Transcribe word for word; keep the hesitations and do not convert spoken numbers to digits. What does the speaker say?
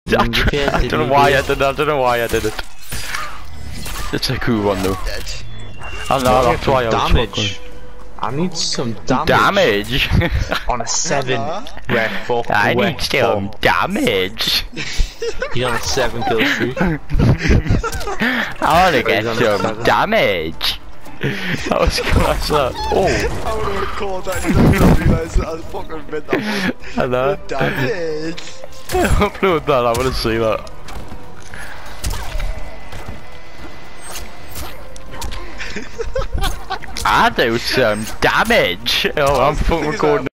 I, I don't know why I did it. I don't know why I did it. It's a cool one though. I know that's why I was damage. I need some damage. Damage. On a seven. Where fuck? I where need some fuck. damage. He's on a seven kill streak. I wanna get some damage. That was class that. Oh. I would have called that and I didn't realise that I was fucking meant that one. I know. Damage. Upload that, I wanna see that. I do some damage. Oh, I'm fucking recording.